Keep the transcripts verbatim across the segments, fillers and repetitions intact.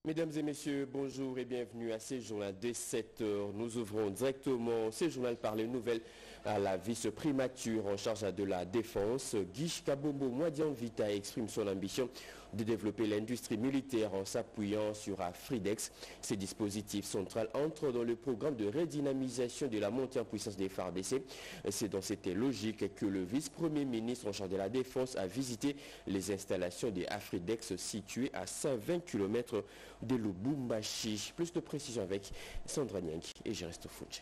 Mesdames et messieurs, bonjour et bienvenue à ce journal de sept heures. Nous ouvrons directement ce journal par les nouvelles à la vice-primature en charge de la défense. Guy Kabombo Mwadianvita exprime son ambition de développer l'industrie militaire en s'appuyant sur Afridex. Ces dispositifs centraux entrent dans le programme de redynamisation de la montée en puissance des F A R D C. C'est dans cette logique que le vice-premier ministre en charge de la défense a visité les installations des Afridex situées à cent vingt kilomètres de Lubumbashi. Plus de précision avec Sandra Nyang et Géresto Fouché.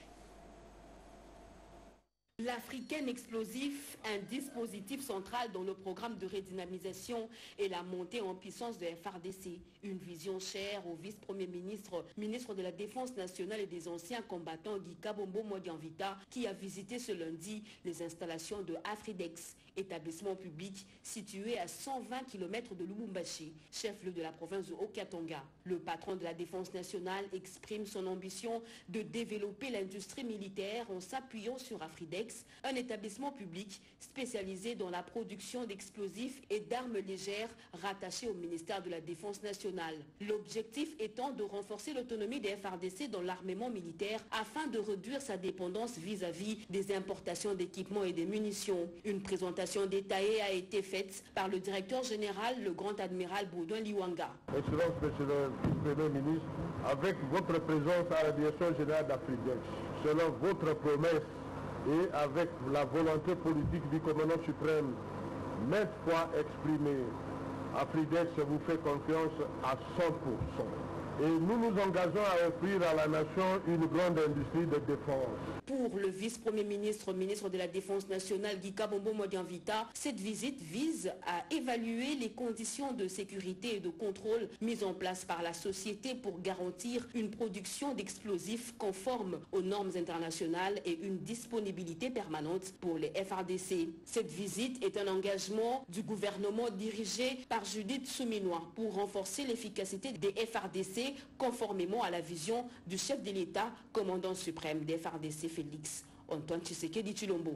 L'Africaine explosif, un dispositif central dans le programme de redynamisation et la montée en puissance de F A R D C. Une vision chère au vice-premier ministre, ministre de la Défense nationale et des anciens combattants Guy Kabombo Mwadianvita, qui a visité ce lundi les installations de Afridex, établissement public situé à cent vingt kilomètres de Lubumbashi, chef-lieu de la province de Haut-Katanga. Le patron de la Défense nationale exprime son ambition de développer l'industrie militaire en s'appuyant sur Afridex, un établissement public spécialisé dans la production d'explosifs et d'armes légères rattaché au ministère de la Défense nationale. L'objectif étant de renforcer l'autonomie des F A R D C dans l'armement militaire afin de réduire sa dépendance vis-à-vis des importations d'équipements et des munitions. Une présentation détaillée a été faite par le directeur général, le grand admiral Baudouin Liwanga. Excellence, Monsieur le Premier ministre, avec votre présence à la direction générale d'Afridex, selon votre promesse et avec la volonté politique du commandant suprême maintes fois exprimée, Afridex vous fait confiance à cent pour cent. Et nous nous engageons à offrir à la nation une grande industrie de défense. Pour le vice-premier ministre, ministre de la Défense nationale, Guy Kabombo Mwadianvita, cette visite vise à évaluer les conditions de sécurité et de contrôle mises en place par la société pour garantir une production d'explosifs conforme aux normes internationales et une disponibilité permanente pour les F A R D C. Cette visite est un engagement du gouvernement dirigé par Judith Souminois pour renforcer l'efficacité des F A R D C conformément à la vision du chef de l'État, commandant suprême des F A R D C, Félix Antoine Tshisekedi Tshilombo.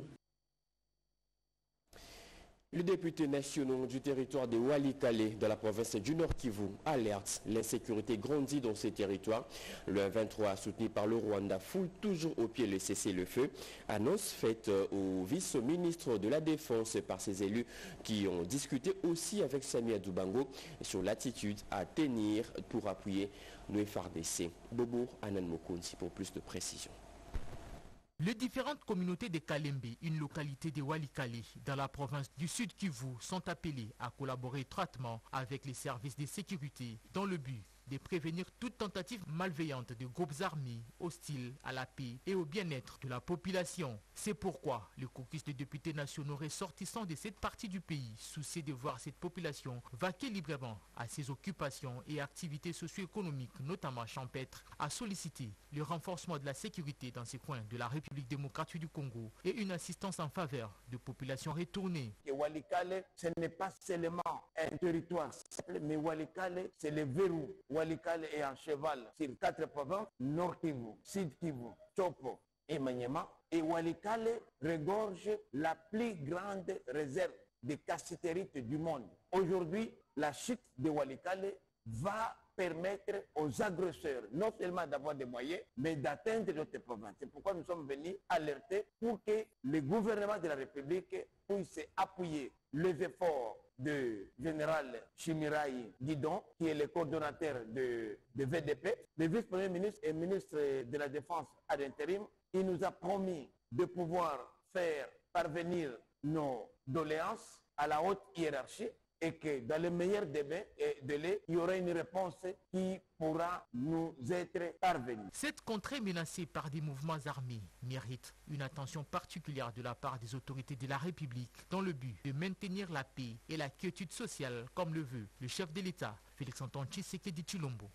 Le député national du territoire de Walikale, dans la province du Nord Kivu, alerte. L'insécurité grandit dans ces territoires. Le M vingt-trois, soutenu par le Rwanda, foule toujours au pied le cessez-le-feu. Annonce faite au vice-ministre de la Défense par ses élus qui ont discuté aussi avec Samia Dubango sur l'attitude à tenir pour appuyer le F A R D C. Bobo Anan Mokonsi pour plus de précision. Les différentes communautés de Kalembe, une localité de Walikale, dans la province du Sud Kivu, sont appelées à collaborer étroitement avec les services de sécurité dans le but de prévenir toute tentative malveillante de groupes armés hostiles à la paix et au bien-être de la population. C'est pourquoi le caucus des députés nationaux ressortissants de cette partie du pays, soucieux de voir cette population vaquer librement à ses occupations et activités socio-économiques, notamment champêtres, a sollicité le renforcement de la sécurité dans ces coins de la République démocratique du Congo et une assistance en faveur de populations retournées. Et Walikale, ce n'est pas seulement un territoire simple, mais Walikale, c'est le verrou. Walikale est en cheval sur quatre provinces, Nord Kivu, Sud Kivu, Chopo et Maniema. Et Walikale regorge la plus grande réserve de cassitérite du monde. Aujourd'hui, la chute de Walikale va permettre aux agresseurs non seulement d'avoir des moyens, mais d'atteindre d'autres provinces. C'est pourquoi nous sommes venus alerter pour que le gouvernement de la République puisse appuyer les efforts du général Chimirai Guidon, qui est le coordonnateur de, de V D P, le vice-premier ministre et ministre de la Défense à l'intérim. Il nous a promis de pouvoir faire parvenir nos doléances à la haute hiérarchie et que dans le meilleur délai, il y aura une réponse qui pourra nous être parvenue. Cette contrée menacée par des mouvements armés mérite une attention particulière de la part des autorités de la République dans le but de maintenir la paix et la quiétude sociale comme le veut le chef de l'État, Félix Antoine Tshisekedi Tshilombo.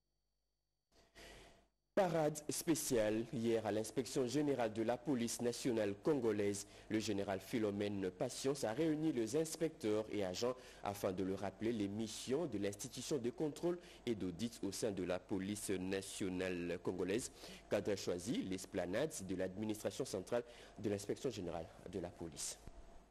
Parade spéciale hier à l'inspection générale de la police nationale congolaise. Le général Philomène Patience a réuni les inspecteurs et agents afin de leur rappeler les missions de l'institution de contrôle et d'audit au sein de la police nationale congolaise. Cadre choisi, l'esplanade de l'administration centrale de l'inspection générale de la police.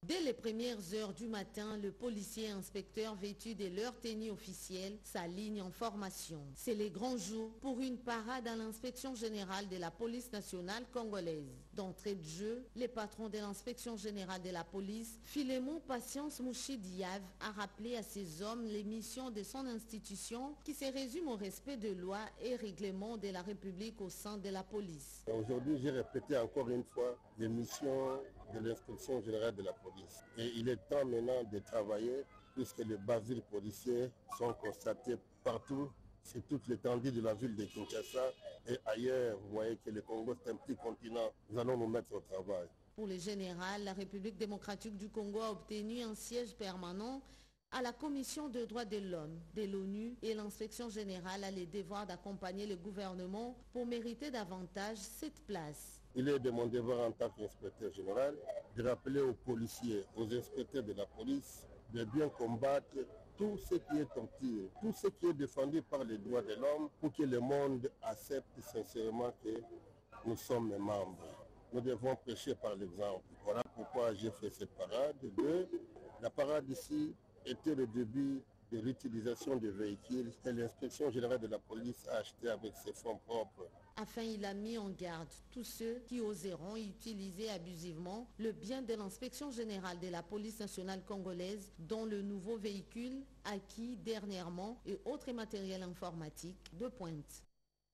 Dès les premières heures du matin, le policier inspecteur vêtu de leur tenue officielle s'aligne en formation. C'est le grand jour pour une parade à l'inspection générale de la police nationale congolaise. D'entrée de jeu, le patron de l'inspection générale de la police, Philémon Patience Mouchi Diave, a rappelé à ces hommes les missions de son institution qui se résument au respect de lois et règlements de la République au sein de la police. Aujourd'hui, j'ai répété encore une fois les missions de l'inspection générale de la police. Et il est temps maintenant de travailler puisque les bavures policiers sont constatées partout, sur toute l'étendue de la ville de Kinshasa et ailleurs. Vous voyez que le Congo est un petit continent. Nous allons nous mettre au travail. Pour le général, la République démocratique du Congo a obtenu un siège permanent à la Commission des droits de l'homme de l'ONU et l'inspection générale a le devoir d'accompagner le gouvernement pour mériter davantage cette place. Il est de mon devoir en tant qu'inspecteur général de rappeler aux policiers, aux inspecteurs de la police, de bien combattre tout ce qui est torture, tout ce qui est défendu par les droits de l'homme pour que le monde accepte sincèrement que nous sommes membres. Nous devons prêcher par l'exemple. Voilà pourquoi j'ai fait cette parade. Deux, la parade ici était le début de l'utilisation des véhicules que l'inspection générale de la police a acheté avec ses fonds propres. Enfin, il a mis en garde tous ceux qui oseront utiliser abusivement le bien de l'inspection générale de la police nationale congolaise dont le nouveau véhicule acquis dernièrement et autres matériels informatiques de pointe.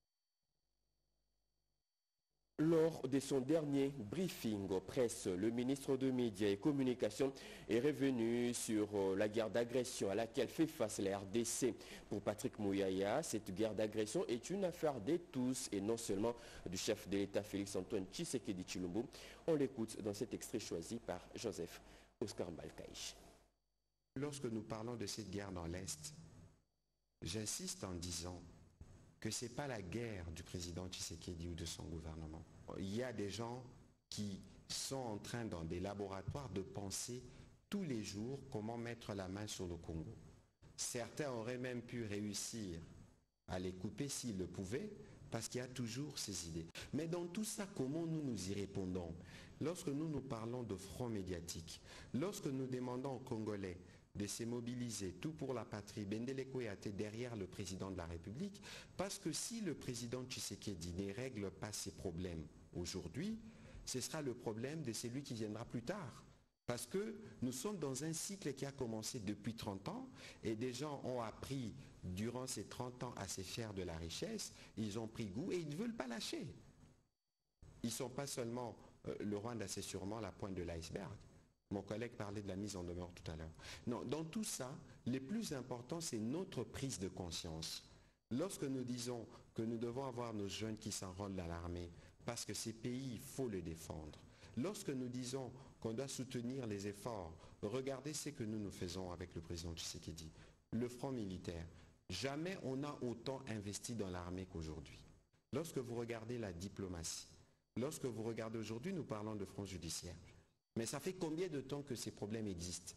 Lors de son dernier briefing aux presse, le ministre de Médias et Communications est revenu sur la guerre d'agression à laquelle fait face la R D C. Pour Patrick Mouyaya, cette guerre d'agression est une affaire de tous et non seulement du chef de l'État Félix-Antoine Tshisekedi Tshilombo. On l'écoute dans cet extrait choisi par Joseph Oscar Balkaïch. Lorsque nous parlons de cette guerre dans l'Est, j'insiste en disant que ce n'est pas la guerre du président Tshisekedi ou de son gouvernement. Il y a des gens qui sont en train, dans des laboratoires, de penser tous les jours comment mettre la main sur le Congo. Certains auraient même pu réussir à les couper s'ils le pouvaient, parce qu'il y a toujours ces idées. Mais dans tout ça, comment nous nous y répondons? Lorsque nous nous parlons de front médiatique, lorsque nous demandons aux Congolais de se mobiliser, tout pour la patrie, Bendele Kouyate derrière le président de la République, parce que si le président Tshisekedi ne règle pas ses problèmes aujourd'hui, ce sera le problème de celui qui viendra plus tard. Parce que nous sommes dans un cycle qui a commencé depuis trente ans et des gens ont appris durant ces trente ans à se faire de la richesse, ils ont pris goût et ils ne veulent pas lâcher. Ils ne sont pas seulement, euh, le Rwanda c'est sûrement la pointe de l'iceberg. Mon collègue parlait de la mise en demeure tout à l'heure. Non, dans tout ça, le plus important, c'est notre prise de conscience. Lorsque nous disons que nous devons avoir nos jeunes qui s'enrôlent dans l'armée, parce que ces pays, il faut les défendre. Lorsque nous disons qu'on doit soutenir les efforts, regardez ce que nous nous faisons avec le président Tshisekedi. Le front militaire, jamais on a autant investi dans l'armée qu'aujourd'hui. Lorsque vous regardez la diplomatie, lorsque vous regardez aujourd'hui, nous parlons de front judiciaire. Mais ça fait combien de temps que ces problèmes existent?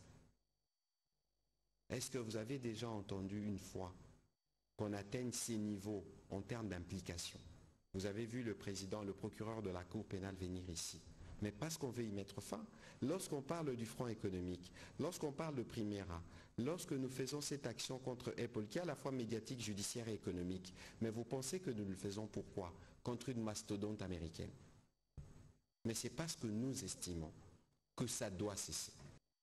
Est-ce que vous avez déjà entendu une fois qu'on atteigne ces niveaux en termes d'implication? Vous avez vu le président, le procureur de la Cour pénale venir ici. Mais parce qu'on veut y mettre fin, lorsqu'on parle du front économique, lorsqu'on parle de Primera, lorsque nous faisons cette action contre Apple, qui est à la fois médiatique, judiciaire et économique, mais vous pensez que nous le faisons pourquoi? Contre une mastodonte américaine. Mais c'est parce que nous estimons que ça doit cesser.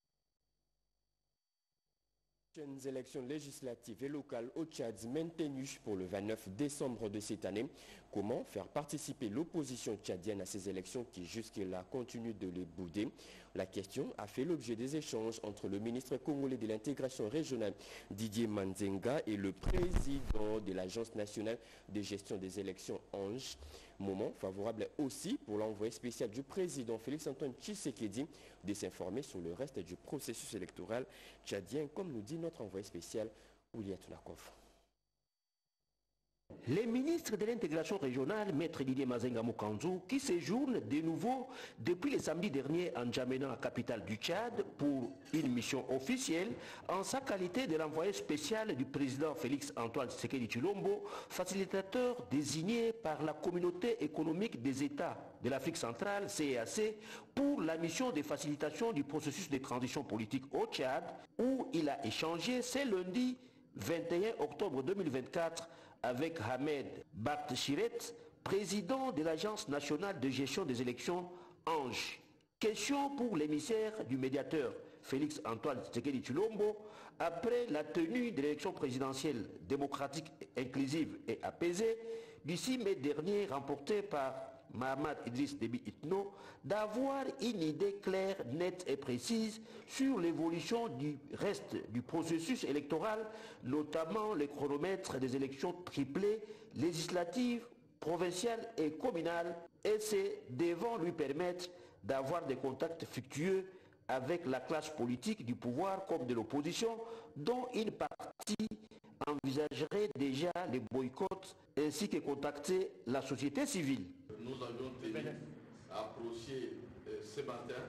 Les élections législatives et locales au Tchad maintenues pour le vingt-neuf décembre de cette année. Comment faire participer l'opposition tchadienne à ces élections qui jusque-là continuent de les bouder? La question a fait l'objet des échanges entre le ministre congolais de l'intégration régionale Didier Manzenga et le président de l'Agence nationale de gestion des élections ANGE. Moment favorable aussi pour l'envoyé spécial du président Félix-Antoine Tshisekedi de s'informer sur le reste du processus électoral tchadien, comme nous dit notre envoyé spécial Ouliat Tunakov. Les ministres de l'intégration régionale, Maître Didier Mazenga Moukandou, qui séjournent de nouveau depuis le samedi dernier en N'Djamena, capitale du Tchad, pour une mission officielle, en sa qualité de l'envoyé spécial du président Félix Antoine Tshisekedi Tshilombo, facilitateur désigné par la communauté économique des États de l'Afrique centrale, C E A C, pour la mission de facilitation du processus de transition politique au Tchad, où il a échangé ce lundi vingt et un octobre deux mille vingt-quatre avec Ahmed Bakhtichiret, président de l'Agence nationale de gestion des élections ANGE. Question pour l'émissaire du médiateur Félix Antoine Tshisekedi Tshilombo, après la tenue de l'élection présidentielle démocratique, inclusive et apaisée du six mai dernier, remportée par Mahamat Idriss Déby Itno, d'avoir une idée claire, nette et précise sur l'évolution du reste du processus électoral, notamment les chronomètres des élections triplées, législatives, provinciales et communales, et c'est devant lui permettre d'avoir des contacts fructueux avec la classe politique du pouvoir comme de l'opposition, dont une partie envisagerait déjà les boycotts ainsi que contacter la société civile. Nous avions tenu à approcher euh, ce matin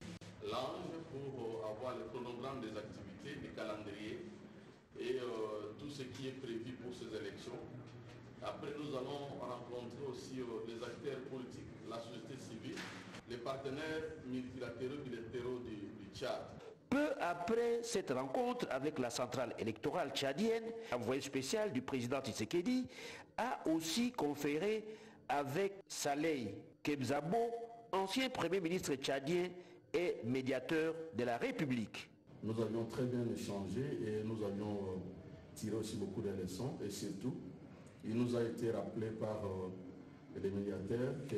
l'Ange pour euh, avoir le chronogramme des activités, des calendriers et euh, tout ce qui est prévu pour ces élections. Après, nous allons rencontrer aussi euh, les acteurs politiques, la société civile, les partenaires multilatéraux et bilatéraux du, du Tchad. Peu après cette rencontre avec la centrale électorale tchadienne, l'envoyé spécial du président Tshisekedi a aussi conféré avec Saleh Kebzabo, ancien Premier ministre tchadien et médiateur de la République. Nous avions très bien échangé et nous avions euh, tiré aussi beaucoup de leçons et surtout, il nous a été rappelé par euh, les médiateurs que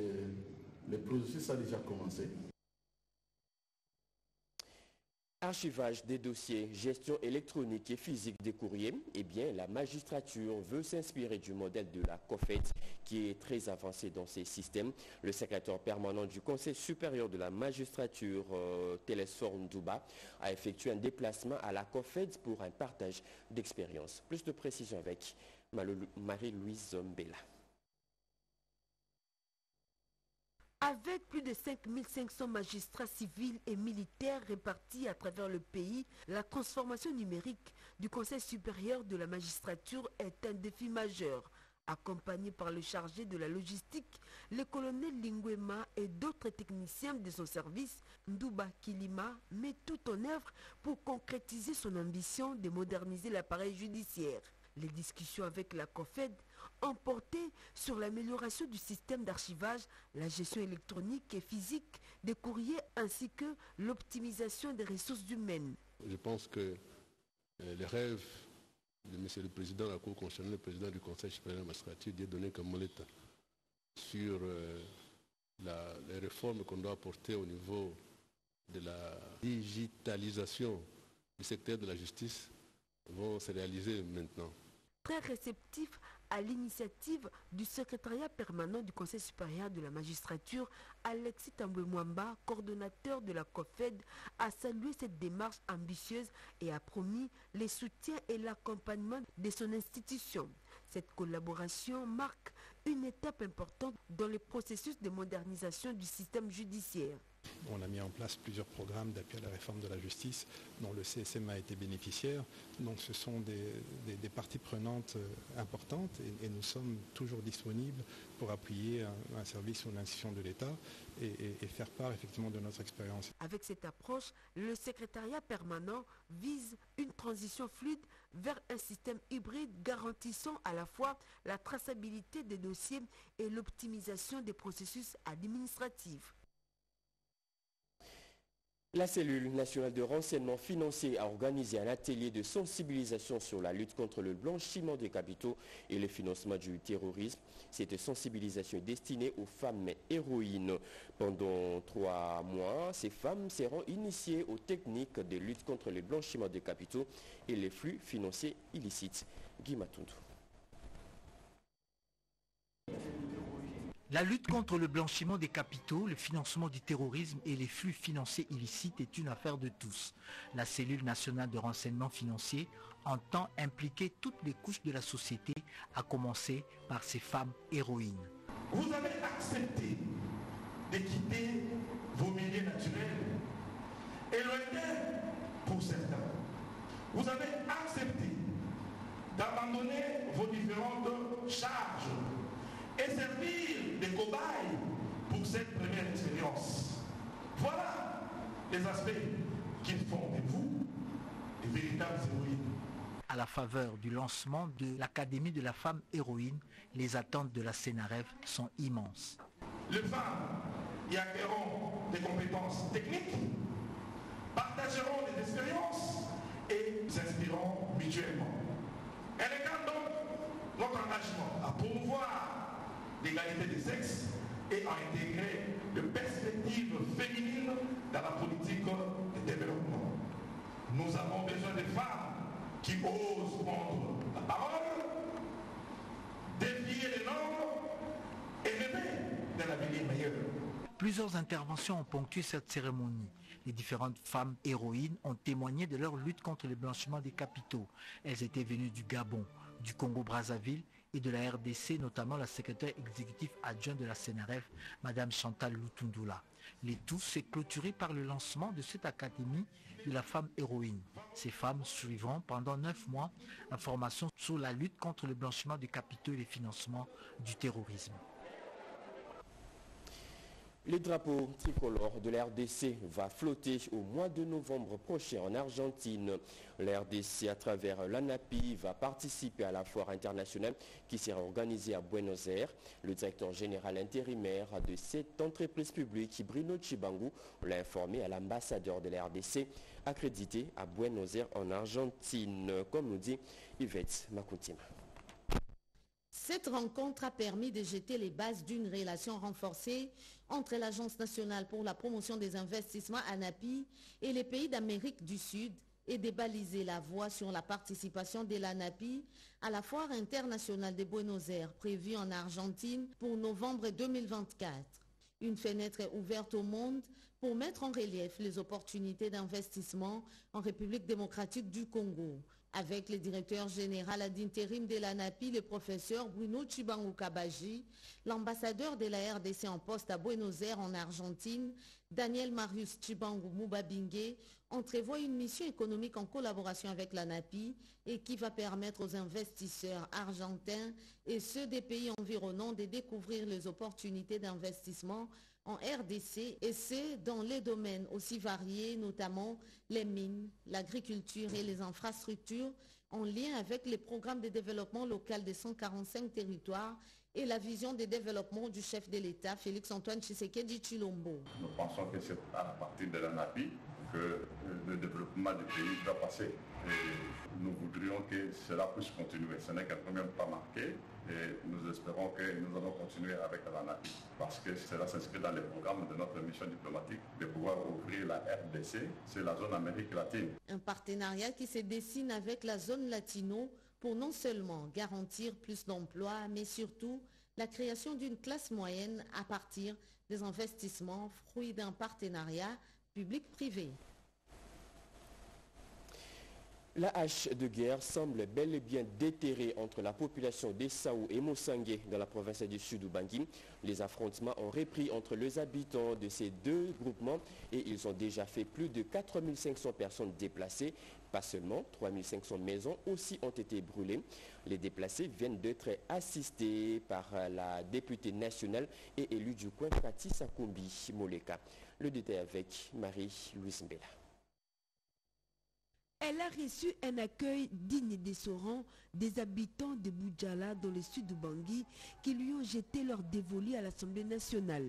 le processus a déjà commencé. Archivage des dossiers, gestion électronique et physique des courriers, eh bien, la magistrature veut s'inspirer du modèle de la COFED qui est très avancé dans ces systèmes. Le secrétaire permanent du Conseil supérieur de la magistrature, euh, Télésphore Ndouba, a effectué un déplacement à la COFED pour un partage d'expérience. Plus de précision avec Marie-Louise Zombella. Avec plus de cinq mille cinq cents magistrats civils et militaires répartis à travers le pays, la transformation numérique du Conseil supérieur de la magistrature est un défi majeur. Accompagné par le chargé de la logistique, le colonel Lingwema et d'autres techniciens de son service, Ndouba Kilima met tout en œuvre pour concrétiser son ambition de moderniser l'appareil judiciaire. Les discussions avec la COFED ont porté sur l'amélioration du système d'archivage, la gestion électronique et physique des courriers ainsi que l'optimisation des ressources humaines. Je pense que euh, les rêves de M. le Président de la Cour constitutionnelle, le Président du Conseil supérieur de la magistrature, Dieudonné Kamoleta, sur euh, la, les réformes qu'on doit apporter au niveau de la digitalisation du secteur de la justice vont se réaliser maintenant. Très réceptif à l'initiative du secrétariat permanent du Conseil supérieur de la magistrature, Alexis Tamboué-Mwamba, coordonnateur de la COFED, a salué cette démarche ambitieuse et a promis les soutiens et l'accompagnement de son institution. Cette collaboration marque une étape importante dans le processus de modernisation du système judiciaire. On a mis en place plusieurs programmes d'appui à la réforme de la justice dont le C S M a été bénéficiaire. Donc ce sont des, des, des parties prenantes euh, importantes et, et nous sommes toujours disponibles pour appuyer un, un service ou une institution de l'État et, et, et faire part effectivement de notre expérience. Avec cette approche, le secrétariat permanent vise une transition fluide vers un système hybride garantissant à la fois la traçabilité des dossiers et l'optimisation des processus administratifs. La cellule nationale de renseignement financier a organisé un atelier de sensibilisation sur la lutte contre le blanchiment des capitaux et le financement du terrorisme. Cette sensibilisation est destinée aux femmes héroïnes. Pendant trois mois, ces femmes seront initiées aux techniques de lutte contre le blanchiment des capitaux et les flux financiers illicites. Guy Matundu. La lutte contre le blanchiment des capitaux, le financement du terrorisme et les flux financiers illicites est une affaire de tous. La cellule nationale de renseignement financier entend impliquer toutes les couches de la société, à commencer par ces femmes héroïnes. Vous avez accepté de quitter vos milieux naturels et lointains pour certains. Vous avez accepté d'abandonner vos différentes charges et servir de cobayes pour cette première expérience. Voilà les aspects qui font de vous de véritables héroïnes. À la faveur du lancement de l'Académie de la femme héroïne, les attentes de la Sénarève sont immenses. Les femmes y acquerront des compétences techniques, partageront des expériences et s'inspireront mutuellement. Elle incarne donc notre engagement à promouvoir l'égalité des sexes et à intégrer de perspectives féminines dans la politique de développement. Nous avons besoin de femmes qui osent prendre la parole, défier les normes et rêver d'un avenir meilleur. Plusieurs interventions ont ponctué cette cérémonie. Les différentes femmes héroïnes ont témoigné de leur lutte contre le blanchiment des capitaux. Elles étaient venues du Gabon, du Congo-Brazzaville et de la R D C, notamment la secrétaire exécutive adjointe de la Sénarève, Madame Chantal Lutundula. Les tout s'est clôturé par le lancement de cette académie de la femme héroïne. Ces femmes suivront pendant neuf mois la formation sur la lutte contre le blanchiment des capitaux et le financement du terrorisme. Le drapeau tricolore de la R D C va flotter au mois de novembre prochain en Argentine. La R D C, à travers l'ANAPI, va participer à la foire internationale qui sera organisée à Buenos Aires. Le directeur général intérimaire de cette entreprise publique, Bruno Chibangu, l'a informé à l'ambassadeur de la R D C, accrédité à Buenos Aires en Argentine, comme nous dit Yvette Makutima. Cette rencontre a permis de jeter les bases d'une relation renforcée entre l'Agence nationale pour la promotion des investissements ANAPI et les pays d'Amérique du Sud et de baliser la voie sur la participation de l'ANAPI à la foire internationale de Buenos Aires prévue en Argentine pour novembre deux mille vingt-quatre. Une fenêtre est ouverte au monde pour mettre en relief les opportunités d'investissement en République démocratique du Congo. Avec le directeur général d'intérim de l'ANAPI, le professeur Bruno Chibangu Kabaji, l'ambassadeur de la R D C en poste à Buenos Aires en Argentine, Daniel Marius Chibangu Mubabingue, entrevoit une mission économique en collaboration avec l'ANAPI et qui va permettre aux investisseurs argentins et ceux des pays environnants de découvrir les opportunités d'investissement en R D C et c'est dans les domaines aussi variés, notamment les mines, l'agriculture et les infrastructures en lien avec les programmes de développement local des cent quarante-cinq territoires et la vision de développement du chef de l'État, Félix-Antoine Tshisekedi Tshilombo. Nous pensons que c'est à partir de l'ANAPI que le développement du pays doit passer. Et nous voudrions que cela puisse continuer. Ce n'est qu'un premier pas marqué et nous espérons que nous allons continuer avec l'ANAPI parce que cela s'inscrit dans les programmes de notre mission diplomatique de pouvoir ouvrir la R D C, c'est la zone Amérique latine. Un partenariat qui se dessine avec la zone latino pour non seulement garantir plus d'emplois, mais surtout la création d'une classe moyenne à partir des investissements fruits d'un partenariat public-privé. La hache de guerre semble bel et bien déterrée entre la population d'Essaou et Mosangué dans la province du Sud Ubangi. Les affrontements ont repris entre les habitants de ces deux groupements et ils ont déjà fait plus de quatre mille cinq cents personnes déplacées. Pas seulement, trois mille cinq cents maisons aussi ont été brûlées. Les déplacés viennent d'être assistés par la députée nationale et élue du coin Kati Sakumbi Moleka. Le détail avec Marie-Louise Mbela. Elle a reçu un accueil digne des Sorans des habitants de Boudjala dans le sud du Bangui qui lui ont jeté leur dévolu à l'Assemblée nationale.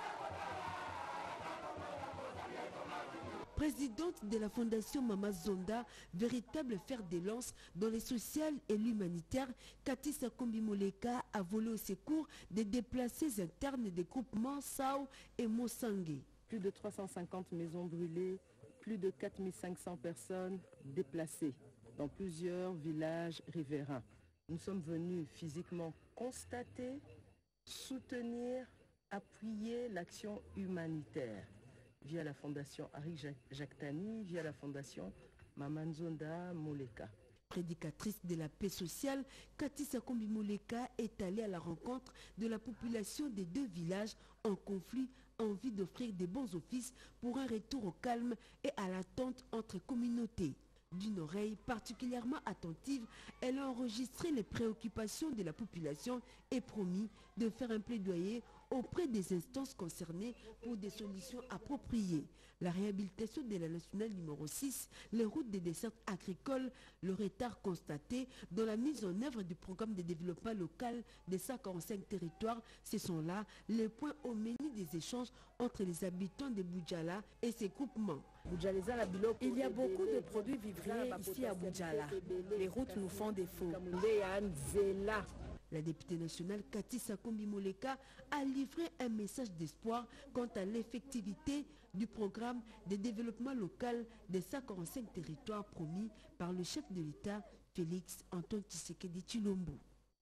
Présidente de la Fondation Mama Zonda, véritable fer de lance dans le social et l'humanitaire, Kati Sakumbi Moleka a volé au secours des déplacés internes des groupements Sao et Mosangué. Plus de trois cent cinquante maisons brûlées, plus de quatre mille cinq cents personnes déplacées dans plusieurs villages riverains. Nous sommes venus physiquement constater, soutenir, appuyer l'action humanitaire via la fondation Ari Jactani, via la fondation Maman Zonda Moleka. Prédicatrice de la paix sociale, Cathy Sakombi Moleka est allée à la rencontre de la population des deux villages en conflit, en vue d'offrir des bons offices pour un retour au calme et à l'attente entre communautés. D'une oreille particulièrement attentive, elle a enregistré les préoccupations de la population et promis de faire un plaidoyer auprès des instances concernées pour des solutions appropriées. La réhabilitation de la nationale numéro six, les routes des dessertes agricoles, le retard constaté dans la mise en œuvre du programme de développement local des cent quarante-cinq territoires, ce sont là les points au menu des échanges entre les habitants de Boudjala et ses groupements. Il y a beaucoup de produits vivriers ici à Boudjala. Les routes nous font défaut. La députée nationale Cathy Sakombi Moleka a livré un message d'espoir quant à l'effectivité du programme de développement local des cent quarante-cinq territoires promis par le chef de l'État, Félix Antoine Tshisekedi Tshilombo.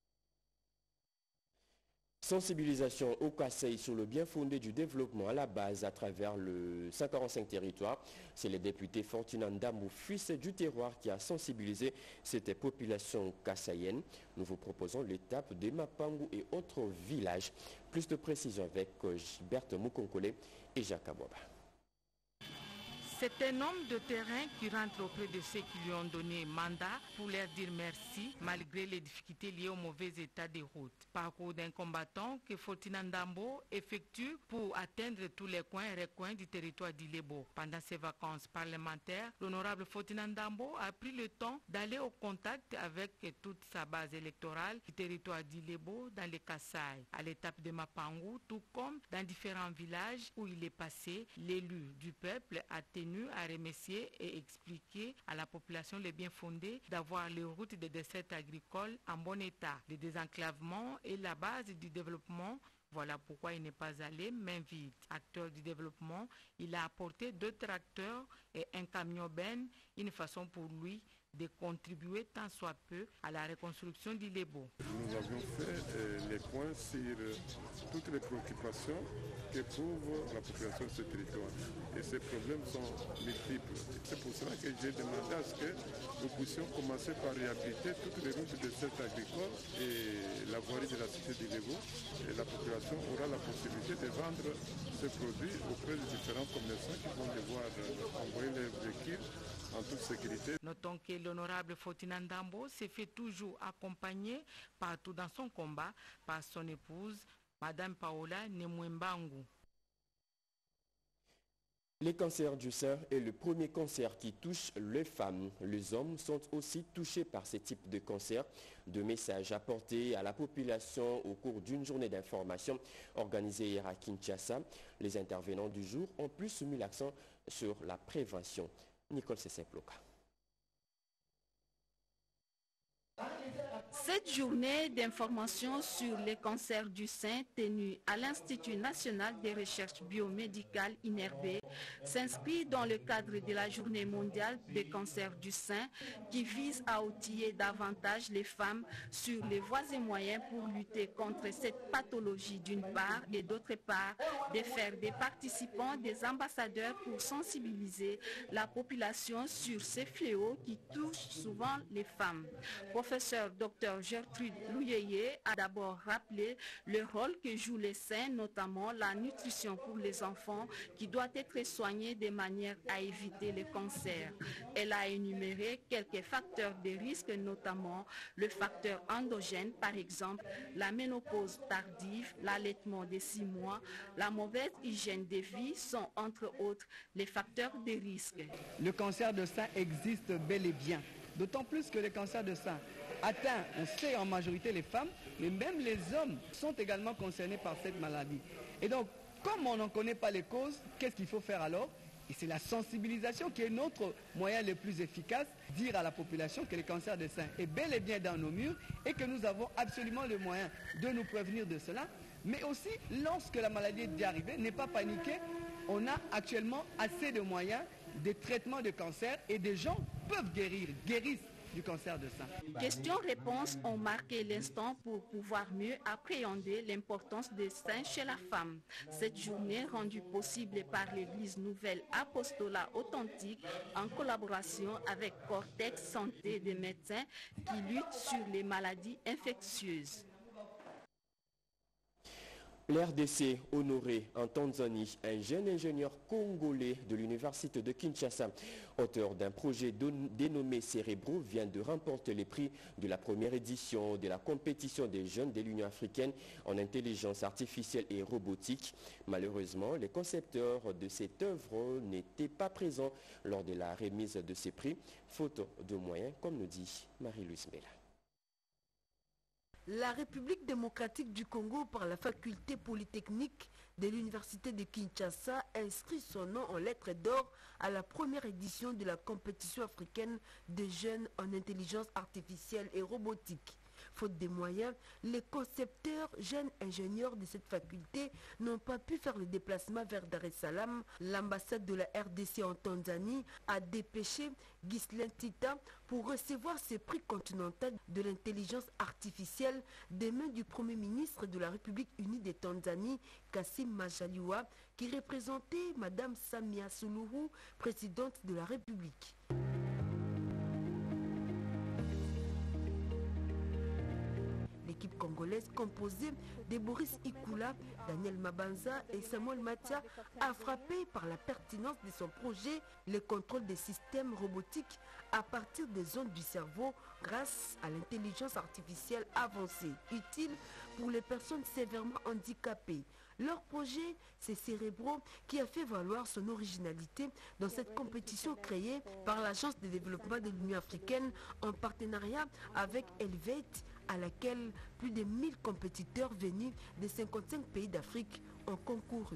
Sensibilisation au Kasaï sur le bien fondé du développement à la base à travers le cent quarante-cinq territoires. C'est le député Fortuna Ndambo, fils du terroir, qui a sensibilisé cette population kassaïenne. Nous vous proposons l'étape des Mapangu et autres villages. Plus de précisions avec Gilberte Moukonkole et Jacques Abouaba. C'est un homme de terrain qui rentre auprès de ceux qui lui ont donné mandat pour leur dire merci malgré les difficultés liées au mauvais état des routes. Parcours d'un combattant que Fortuna Ndambo effectue pour atteindre tous les coins et recoins du territoire d'Ilebo. Pendant ses vacances parlementaires, l'honorable Fortuna Ndambo a pris le temps d'aller au contact avec toute sa base électorale du territoire d'Ilebo dans les Kasaï. À l'étape de Mapangu, tout comme dans différents villages où il est passé, l'élu du peuple a tenu à remercier et expliquer à la population le bien fondé d'avoir les routes de dessertes agricoles en bon état. Le désenclavement est la base du développement. Voilà pourquoi il n'est pas allé main vide. Acteur du développement, il a apporté deux tracteurs et un camion ben, une façon pour lui de contribuer tant soit peu à la reconstruction d'Ilebo. Nous avions fait euh, les points sur euh, toutes les préoccupations qu'éprouve la population de ce territoire. Et ces problèmes sont multiples. C'est pour cela que j'ai demandé à ce que nous puissions commencer par réhabiliter toutes les routes de cette agricole et la voirie de la cité d'Ilebo. Et la population aura la possibilité de vendre ces produits auprès des différents commerçants qui vont devoir euh, envoyer leurs véhicules en toute sécurité. Notons que l'honorable Fortuna Ndambo s'est fait toujours accompagner partout dans son combat par son épouse, Madame Paola Nemwembangu. Les cancers du sein est le premier cancer qui touche les femmes. Les hommes sont aussi touchés par ce type de cancer. Deux messages apportés à la population au cours d'une journée d'information organisée hier à Kinshasa. Les intervenants du jour ont plus mis l'accent sur la prévention. Nicole Sesseploka. Cette journée d'information sur les cancers du sein tenue à l'Institut national des recherches biomédicales I N R B s'inscrit dans le cadre de la journée mondiale des cancers du sein qui vise à outiller davantage les femmes sur les voies et moyens pour lutter contre cette pathologie d'une part et d'autre part de faire des participants des ambassadeurs pour sensibiliser la population sur ces fléaux qui touchent souvent les femmes. Professeur Docteur Gertrude Louyeye a d'abord rappelé le rôle que jouent les seins, notamment la nutrition pour les enfants qui doit être soignée de manière à éviter le cancer. Elle a énuméré quelques facteurs de risque, notamment le facteur endogène, par exemple la ménopause tardive, l'allaitement de six mois, la mauvaise hygiène de vie sont entre autres les facteurs de risque. Le cancer de sein existe bel et bien, d'autant plus que le cancer de sein atteint, on sait en majorité les femmes, mais même les hommes sont également concernés par cette maladie. Et donc, comme on n'en connaît pas les causes, qu'est-ce qu'il faut faire alors? Et c'est la sensibilisation qui est notre moyen le plus efficace, dire à la population que le cancer de sein est bel et bien dans nos murs et que nous avons absolument le moyen de nous prévenir de cela. Mais aussi, lorsque la maladie est déjà arrivée, n'est pas paniquer, on a actuellement assez de moyens de traitement de cancer et des gens peuvent guérir, guérissent. du cancer de sein. Questions-réponses ont marqué l'instant pour pouvoir mieux appréhender l'importance des seins chez la femme. Cette journée rendue possible par l'Église Nouvelle Apostolat Authentique en collaboration avec Cortex Santé des médecins qui luttent sur les maladies infectieuses. L'R D C honoré en Tanzanie un jeune ingénieur congolais de l'université de Kinshasa, auteur d'un projet dénommé Cérébro, vient de remporter les prix de la première édition de la compétition des jeunes de l'Union africaine en intelligence artificielle et robotique. Malheureusement, les concepteurs de cette œuvre n'étaient pas présents lors de la remise de ces prix, faute de moyens, comme nous dit Marie-Louise Mela. La République démocratique du Congo, par la faculté polytechnique de l'université de Kinshasa, inscrit son nom en lettres d'or à la première édition de la compétition africaine des jeunes en intelligence artificielle et robotique. Faute de moyens, les concepteurs, jeunes ingénieurs de cette faculté n'ont pas pu faire le déplacement vers Dar es Salaam. L'ambassade de la R D C en Tanzanie a dépêché Ghislain Tita pour recevoir ce prix continental de l'intelligence artificielle des mains du Premier ministre de la République unie de Tanzanie, Kassim Majaliwa, qui représentait Madame Samia Suluhu, présidente de la République. L'équipe congolaise composée de Boris Ikula, Daniel Mabanza et Samuel Matia a frappé par la pertinence de son projet le contrôle des systèmes robotiques à partir des ondes du cerveau grâce à l'intelligence artificielle avancée, utile pour les personnes sévèrement handicapées. Leur projet, c'est Cérébro, qui a fait valoir son originalité dans cette compétition créée par l'Agence de développement de l'Union africaine en partenariat avec Elevate, à laquelle plus de mille compétiteurs venus de cinquante-cinq pays d'Afrique ont concouru.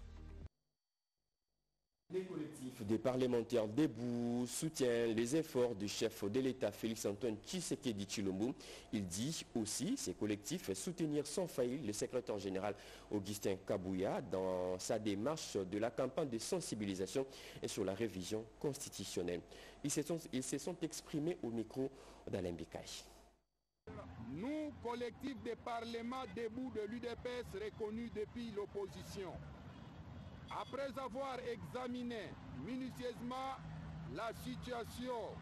Les collectifs des parlementaires debout soutiennent les efforts du chef de l'État Félix-Antoine Tshisekedi Tshilombo. Il dit aussi, ces collectifs, soutenir sans faillir le secrétaire général Augustin Kabouya dans sa démarche de la campagne de sensibilisation et sur la révision constitutionnelle. Ils se sont, ils se sont exprimés au micro d'Alain Bikaï. Nous, collectifs des parlements debout de l'U D P S reconnus depuis l'opposition, après avoir examiné minutieusement la situation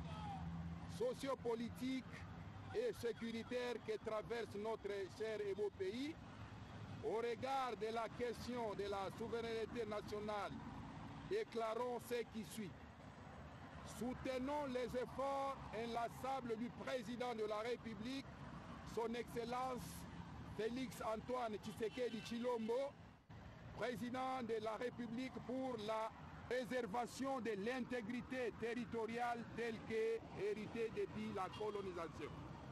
sociopolitique et sécuritaire que traverse notre cher et beau pays, au regard de la question de la souveraineté nationale, déclarons ce qui suit. Soutenons les efforts inlassables du président de la République, son Excellence Félix-Antoine Tshisekedi Tshilombo, président de la République, pour la préservation de l'intégrité territoriale telle qu'héritée depuis la colonisation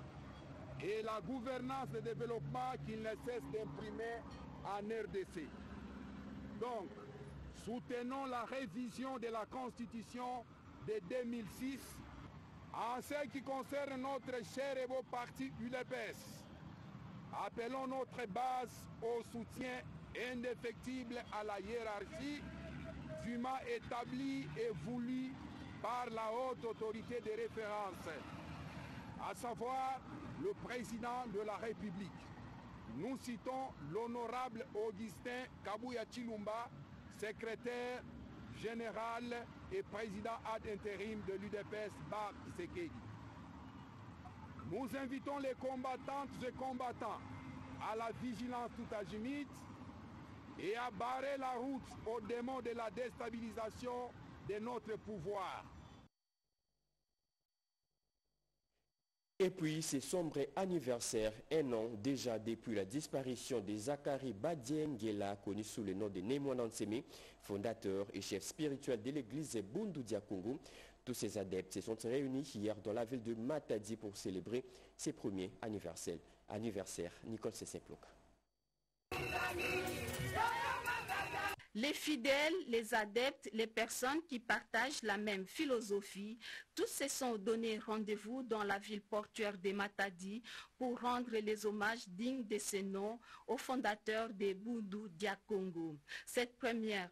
et la gouvernance de développement qu'il ne cesse d'imprimer en R D C. Donc, soutenons la révision de la Constitution de deux mille six en ce qui concerne notre cher et beau parti U D P S. Appelons notre base au soutien indéfectible à la hiérarchie dûment établie et voulue par la haute autorité de référence, à savoir le président de la République. Nous citons l'honorable Augustin Kabouya Tshilombo, secrétaire général et président ad intérim de l'U D P S par Tshisekedi. Nous invitons les combattantes et combattants à la vigilance tout azimut et à barrer la route aux démons de la déstabilisation de notre pouvoir. Et puis, ce sombre anniversaire, un an déjà depuis la disparition de Zachary Badiengela, connu sous le nom de Némoine Nseme, fondateur et chef spirituel de l'église Bundu Dia Congo. Tous ces adeptes se sont réunis hier dans la ville de Matadi pour célébrer ses premiers anniversaires. Anniversaire, Nicole Sesseploka. Les fidèles, les adeptes, les personnes qui partagent la même philosophie, tous se sont donné rendez-vous dans la ville portuaire de Matadi pour rendre les hommages dignes de ce nom au fondateur de Bundu Dia Congo. Cette première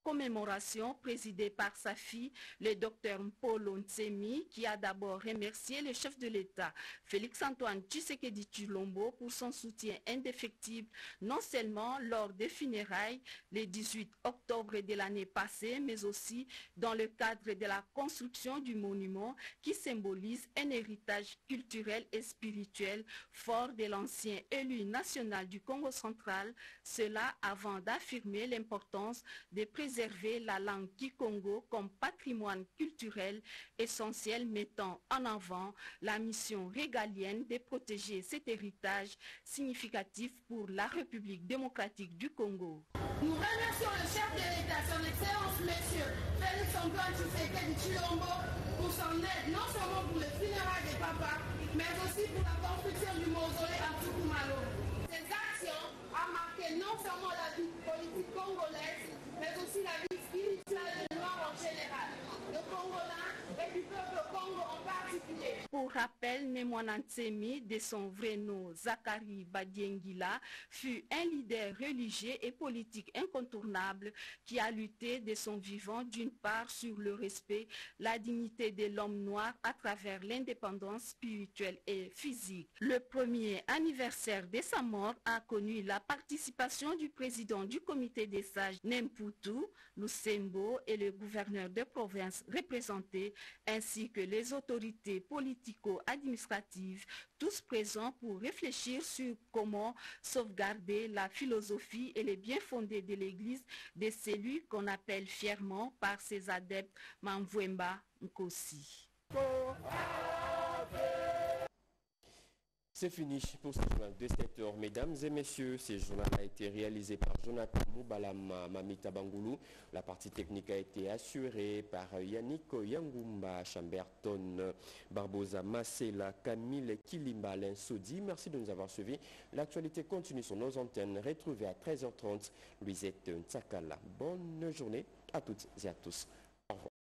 commémoration présidée par sa fille, le docteur Mpolo Ntsemi, qui a d'abord remercié le chef de l'État, Félix-Antoine Tshisekedi Tshilombo, pour son soutien indéfectible, non seulement lors des funérailles le dix-huit octobre de l'année passée, mais aussi dans le cadre de la construction du monument qui symbolise un héritage culturel et spirituel fort de l'ancien élu national du Congo central, cela avant d'affirmer l'importance de préserver la langue kikongo comme patrimoine culturel essentiel, mettant en avant la mission régalienne de protéger cet héritage significatif pour la République démocratique du Congo. Nous remercions le chef de l'État, son Excellence, Monsieur Félix-Antoine Tshisekedi Tshilombo, pour son aide, non seulement pour les funérailles des papas, mais aussi pour la construction du mausolée à Tsukumalo. Ces actions ont marqué non seulement la vie politique congolaise, mais aussi la vie spirituelle des Noirs en général, le Congolais et du peuple Congo en particulier. Pour rappel, Némoana Ntsemi, de son vrai nom Zakari Badiengila, fut un leader religieux et politique incontournable qui a lutté de son vivant d'une part sur le respect, la dignité de l'homme noir à travers l'indépendance spirituelle et physique. Le premier anniversaire de sa mort a connu la participation du président du comité des sages Nemputu, Lusembo, et le gouverneur de province représenté, ainsi que les autorités politico-administratives, tous présents pour réfléchir sur comment sauvegarder la philosophie et les biens fondés de l'Église de celui qu'on appelle fièrement par ses adeptes Mamvwemba Nkosi. C'est fini pour ce journal de sept heures. Mesdames et messieurs, ce journal a été réalisé par Jonathan Moubalama Mamita Bangoulou. La partie technique a été assurée par Yannick Yangumba, Chamberton, Barbosa Masela, Camille Kilimba, Alain Sodi. Merci de nous avoir suivis. L'actualité continue sur nos antennes. Retrouvez à treize heures trente Louisette Ntsakala. Bonne journée à toutes et à tous. Au revoir.